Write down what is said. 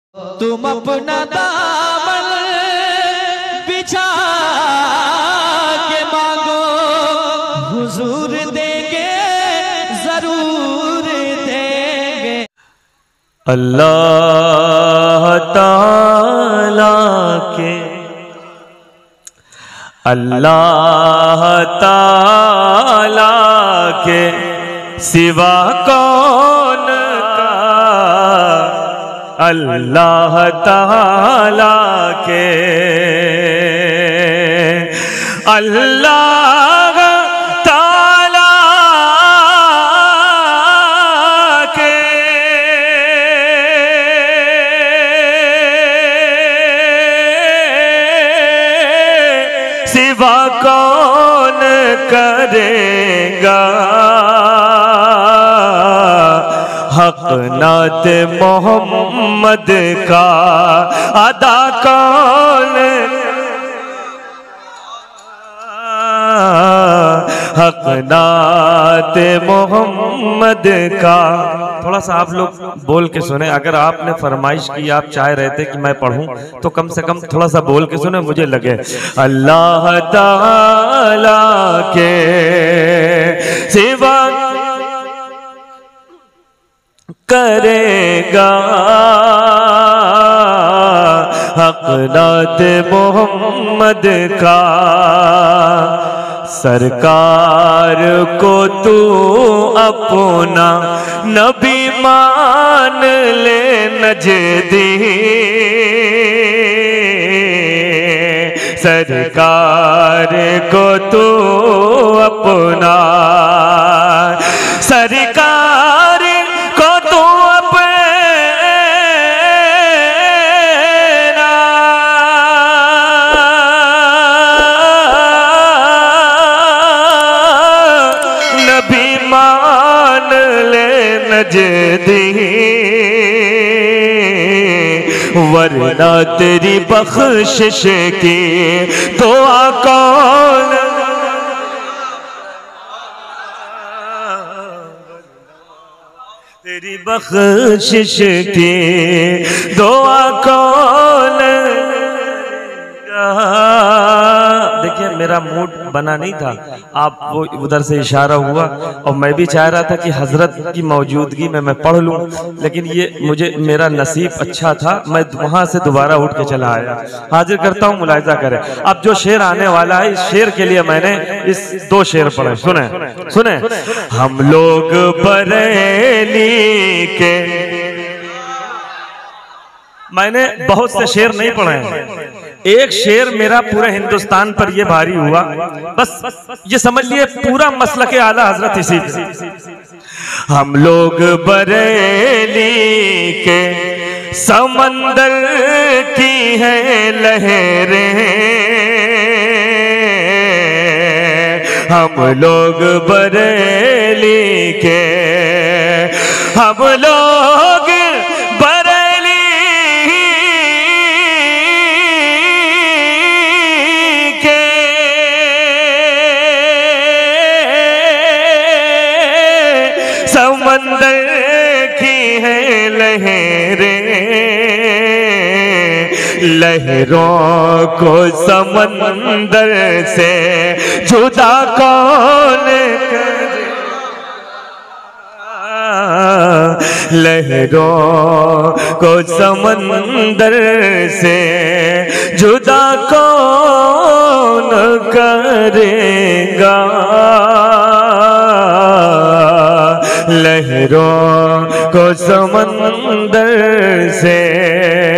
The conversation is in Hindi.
तुम अपना दामन बिछा के मांगो, हुजूर देंगे, जरूर देंगे। अल्लाह ताला के, अल्लाह ताला के सिवा कौन का, अल्लाह ताला के, अल्लाह ताला के सिवा कौन करेगा हक नात मोहम्मद का अदा कौन, हक नात मोहम्मद का। थोड़ा सा आप लोग बोल के सुने, अगर आपने फरमाइश की, आप चाह रहे थे कि मैं पढ़ूं, तो कम से कम थोड़ा सा बोल के सुने, मुझे लगे। अल्लाह ताला के सिवा करेगा हक नात मोहम्मद का। सरकार को तू अपना नबी मान ले नजदी, सरकार को तू अपना, सरकार को तू अपना नबी मान ले नजदी, वरना तेरी बख्शिश की दुआ कौन, तेरी बख्शिश की दुआ कौन। देखिए मेरा मूड बना नहीं था, आप वो उधर से इशारा हुआ और मैं भी चाह रहा था कि हजरत की मौजूदगी में मैं पढ़ लूं, लेकिन ये मुझे मेरा नसीब अच्छा था, मैं वहां से दोबारा उठ के चला आया। हाजिर करता हूं, मुलाहिजा करें। अब जो शेर आने वाला है, इस शेर के लिए मैंने इस दो शेर पढ़े, सुने सुने। हम लोग बरेली के, मैंने बहुत से शेर नहीं पढ़े हैं, एक शेर मेरा पूरे हिंदुस्तान पर यह भारी हुआ, बस ये समझ लिए पूरा मसलक आला हजरत इसी पे। हम लोग बरेली के समंदर की है लहरें, हम लोग बरेली के, हम लोग समंदर की है लहरें, लहरों को समंदर से जुदा कौन करे, लहरों को समंदर से जुदा कौन करेगा, लहरों को समंदर से